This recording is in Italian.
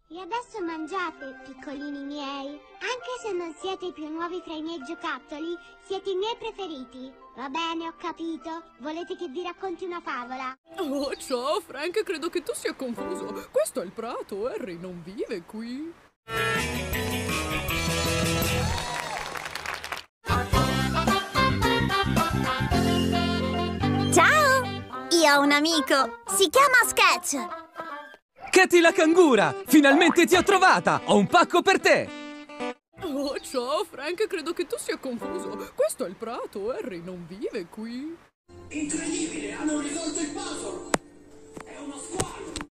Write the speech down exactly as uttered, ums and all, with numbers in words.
E adesso mangiate, piccolini miei. Anche se non siete i più nuovi tra i miei giocattoli, siete i miei preferiti. Va bene, ho capito. Volete che vi racconti una favola? Oh, ciao Frank, credo che tu sia confuso. Questo è il prato, Harry non vive qui. Ciao! Io ho un amico, si chiama Sketch. Katy la cangura! Finalmente ti ho trovata! Ho un pacco per te! Oh, ciao Frank, credo che tu sia confuso. Questo è il prato, Harry non vive qui. Incredibile, hanno risolto il puzzle! È uno squalo!